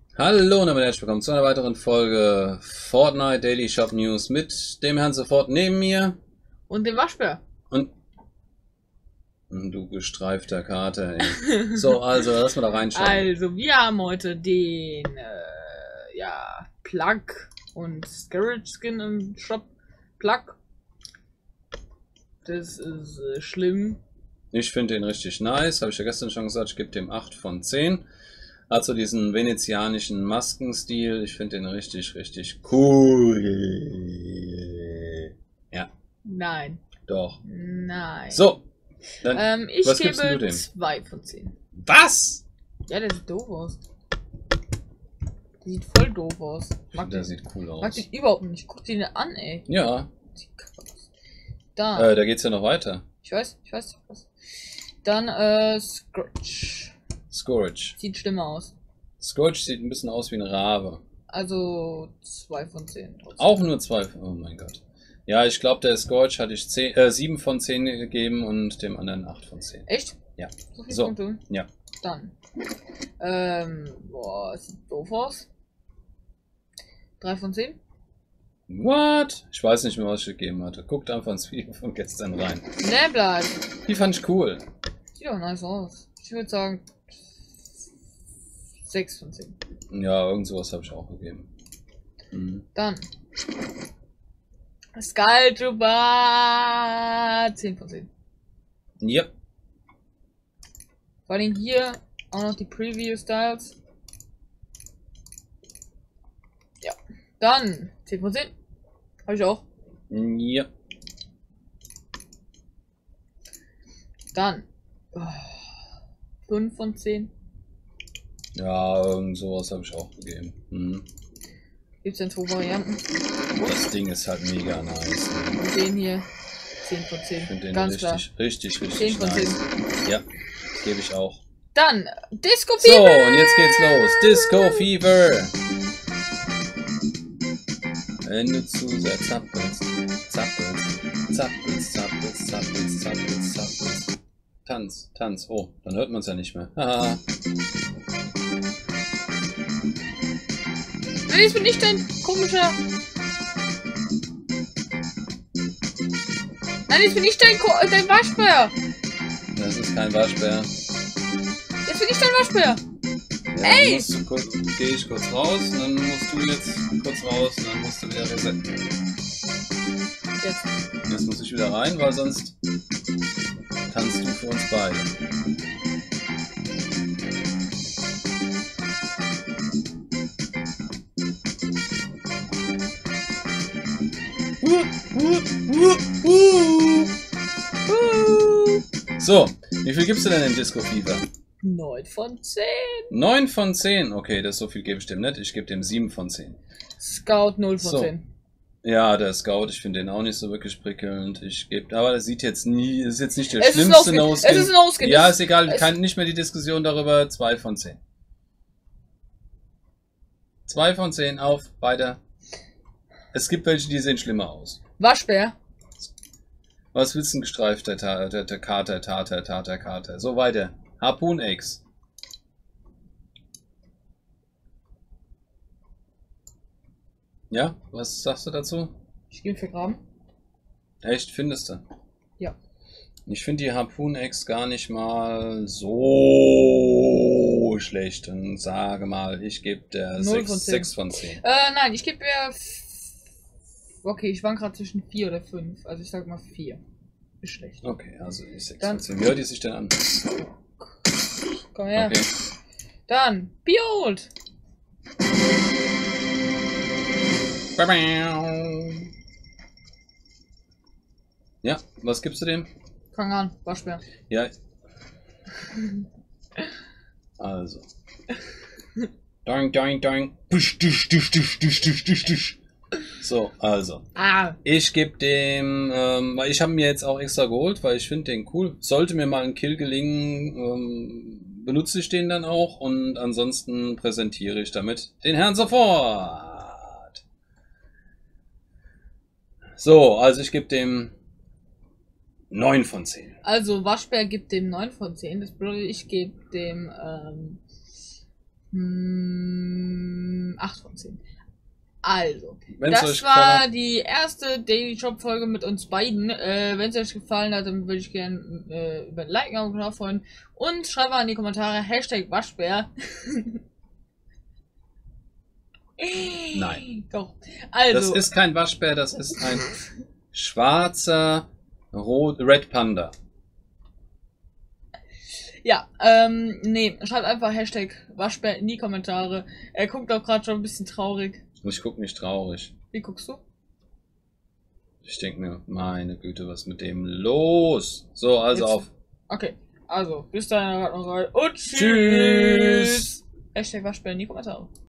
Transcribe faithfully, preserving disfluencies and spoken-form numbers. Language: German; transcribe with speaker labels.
Speaker 1: Hallo und damit herzlich willkommen zu einer weiteren Folge Fortnite Daily Shop News mit dem Herrn sofort neben mir.
Speaker 2: Und dem Waschbär.
Speaker 1: Und du gestreifter Kater, ey. So, also lass mal da reinschauen.
Speaker 2: Also, wir haben heute den, äh, ja, Plug und Scarage Skin im Shop. Plug. Das ist äh, schlimm.
Speaker 1: Ich finde den richtig nice, habe ich ja gestern schon gesagt, ich gebe dem acht von zehn. Hat so diesen venezianischen Maskenstil, ich finde den richtig, richtig cool. Ja.
Speaker 2: Nein.
Speaker 1: Doch.
Speaker 2: Nein.
Speaker 1: So. Dann,
Speaker 2: ähm, ich
Speaker 1: was gibst du
Speaker 2: gebe
Speaker 1: dem?
Speaker 2: zwei von zehn.
Speaker 1: Was?
Speaker 2: Ja, der sieht doof aus. Der sieht voll doof aus. Mag
Speaker 1: Der
Speaker 2: den,
Speaker 1: sieht cool aus.
Speaker 2: mag den überhaupt nicht. Guck den an, ey.
Speaker 1: Ja.
Speaker 2: Sieht kacke aus. Da.
Speaker 1: Äh, da geht's ja noch weiter.
Speaker 2: Ich weiß, ich weiß, ich weiß. Dann, äh, Scratch.
Speaker 1: Scourge.
Speaker 2: Sieht schlimmer aus.
Speaker 1: Scourge sieht ein bisschen aus wie ein Rabe.
Speaker 2: Also zwei von zehn. Trotzdem.
Speaker 1: Auch nur zwei. Oh mein Gott. Ja, ich glaube, der Scourge hatte ich zehn, äh, sieben von zehn gegeben und dem anderen acht von zehn.
Speaker 2: Echt?
Speaker 1: Ja.
Speaker 2: So viel
Speaker 1: So.
Speaker 2: Punkte?
Speaker 1: Ja.
Speaker 2: Dann. Ähm, boah, sieht doof aus. drei von zehn?
Speaker 1: What? Ich weiß nicht mehr, was ich gegeben hatte. Guckt einfach ins Video von gestern rein.
Speaker 2: Ne, bleib.
Speaker 1: Die fand ich cool.
Speaker 2: Sieht doch nice aus. Ich würde sagen sechs von zehn.
Speaker 1: Ja, irgend sowas habe ich auch gegeben. Mhm.
Speaker 2: Dann. Skulltuba zehn von zehn.
Speaker 1: Yep.
Speaker 2: Vor allem hier auch noch die Preview Styles. Ja. Dann zehn von zehn. Habe ich auch.
Speaker 1: Yep.
Speaker 2: Dann oh, fünf von zehn.
Speaker 1: Ja, irgend sowas habe ich auch gegeben. Mhm.
Speaker 2: Gibt es denn zwei Varianten?
Speaker 1: Das Ding ist halt mega nice.
Speaker 2: Und den hier zehn von zehn.
Speaker 1: Ich finde den
Speaker 2: Ganz
Speaker 1: richtig,
Speaker 2: klar.
Speaker 1: richtig, richtig
Speaker 2: zehn von
Speaker 1: nice.
Speaker 2: zehn.
Speaker 1: Ja, gebe ich auch.
Speaker 2: Dann Disco
Speaker 1: So,
Speaker 2: Fever.
Speaker 1: und jetzt geht's los. Disco Fever. Wenn du zu sehr zappelst, zappelst, zappelst, zappelst, zappelst, zappelst, zappelst. Tanz, Tanz. Oh, dann hört man es ja nicht mehr. Haha.
Speaker 2: Nein, ich bin nicht dein komischer. Nein, ich bin nicht dein, Ko dein Waschbär.
Speaker 1: Das ist kein Waschbär.
Speaker 2: Jetzt bin ich dein Waschbär.
Speaker 1: Ja,
Speaker 2: Ey!
Speaker 1: Musst du kurz, geh ich kurz raus und dann musst du jetzt kurz raus und dann musst du wieder resetten.
Speaker 2: Jetzt.
Speaker 1: Jetzt muss ich wieder rein, weil sonst tanzt du für uns beide. So, wie viel gibst du denn in Disco Fever?
Speaker 2: neun von zehn.
Speaker 1: neun von zehn. Okay, das so viel gebe ich dem nicht. Ich gebe dem sieben von zehn.
Speaker 2: Scout null von
Speaker 1: So.
Speaker 2: zehn.
Speaker 1: Ja, der Scout, ich finde den auch nicht so wirklich prickelnd. Ich gebe, aber das sieht jetzt nie, ist jetzt nicht der
Speaker 2: Es ist ein
Speaker 1: schlimmste
Speaker 2: No-Skin.
Speaker 1: No-Skin.
Speaker 2: Es ist ein No-Skin.
Speaker 1: Ja,
Speaker 2: Es-
Speaker 1: ist egal,
Speaker 2: es-
Speaker 1: kein, nicht mehr die Diskussion darüber. zwei von zehn. zwei von zehn auf, weiter. Es gibt welche, die sehen schlimmer aus.
Speaker 2: Waschbär.
Speaker 1: Was willst du denn gestreift, der, Ta- der, der Kater, Tater, Tater, Kater? So weiter. Harpoon Eggs. Ja, was sagst du dazu?
Speaker 2: Ich gehe vergraben.
Speaker 1: Echt, findest du?
Speaker 2: Ja.
Speaker 1: Ich finde die Harpoon Eggs gar nicht mal so schlecht und sage mal, ich gebe der
Speaker 2: Null von zehn.
Speaker 1: sechs von zehn.
Speaker 2: Äh, nein, ich gebe mir. Okay, ich war gerade zwischen vier oder fünf. Also ich sag mal vier. Ist schlecht.
Speaker 1: Okay, also die sechs
Speaker 2: Dann-
Speaker 1: von zehn. Wie hört die sich denn an?
Speaker 2: Komm her.
Speaker 1: Okay.
Speaker 2: Dann Behold.
Speaker 1: Ja, was gibst du dem?
Speaker 2: Fang an, Waschbär.
Speaker 1: Ja. Also. Doing, doing, doing. Push, dusch, dusch, dusch, dusch, dusch, dusch, dusch. So, also.
Speaker 2: Ah,
Speaker 1: Ich gebe dem, ähm, weil ich habe mir jetzt auch extra geholt, weil ich finde den cool. Sollte mir mal ein Kill gelingen, ähm, benutze ich den dann auch und ansonsten präsentiere ich damit den Herrn sofort. So, also ich gebe dem neun von zehn.
Speaker 2: also Waschbär gibt dem neun von zehn. Das bedeutet, ich gebe dem ähm, acht von zehn. Also,
Speaker 1: Wenn's
Speaker 2: das
Speaker 1: euch gefallen
Speaker 2: war
Speaker 1: hat.
Speaker 2: die erste Daily Shop Folge mit uns beiden. Äh, Wenn es euch gefallen hat, dann würde ich gerne äh, über ein Like auf dem Kanal freuen. Und schreibt mal in die Kommentare Hashtag Waschbär.
Speaker 1: Nein.
Speaker 2: Doch. Also.
Speaker 1: Das ist kein Waschbär, das ist ein schwarzer Rot Red Panda.
Speaker 2: Ja, ähm, nee, schreibt einfach Hashtag Waschbär in die Kommentare. Er guckt auch gerade schon ein bisschen traurig.
Speaker 1: Ich guck nicht traurig.
Speaker 2: Wie guckst du?
Speaker 1: Ich denke mir, meine Güte, was ist mit dem los? So, also
Speaker 2: Jetzt-
Speaker 1: auf.
Speaker 2: Okay, also, bis dahin und tschüss.
Speaker 1: Tschüss.
Speaker 2: Hashtag Waschbär in die Kommentare.